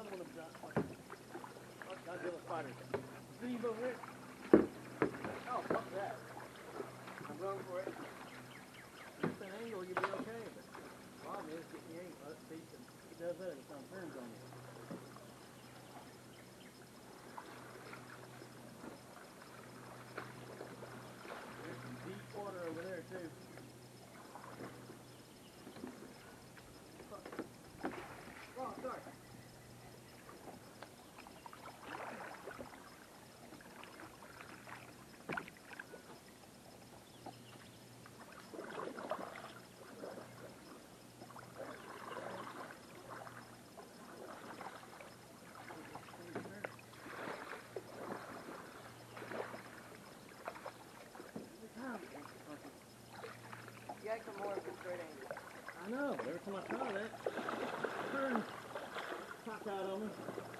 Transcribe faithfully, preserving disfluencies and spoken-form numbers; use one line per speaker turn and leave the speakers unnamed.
another one of them giant spiders. Oh, Godzilla spiders. See these over here? Oh, fuck that. I'm going for it. At that angle, you'll be okay, but the problem is getting the angle. Let's see, it does that every time it turns on you. There's some deep water over there, too. Oh, sorry.
You got some more of the straight angle.
I know, but every time I try that, it turns cockeyed on me.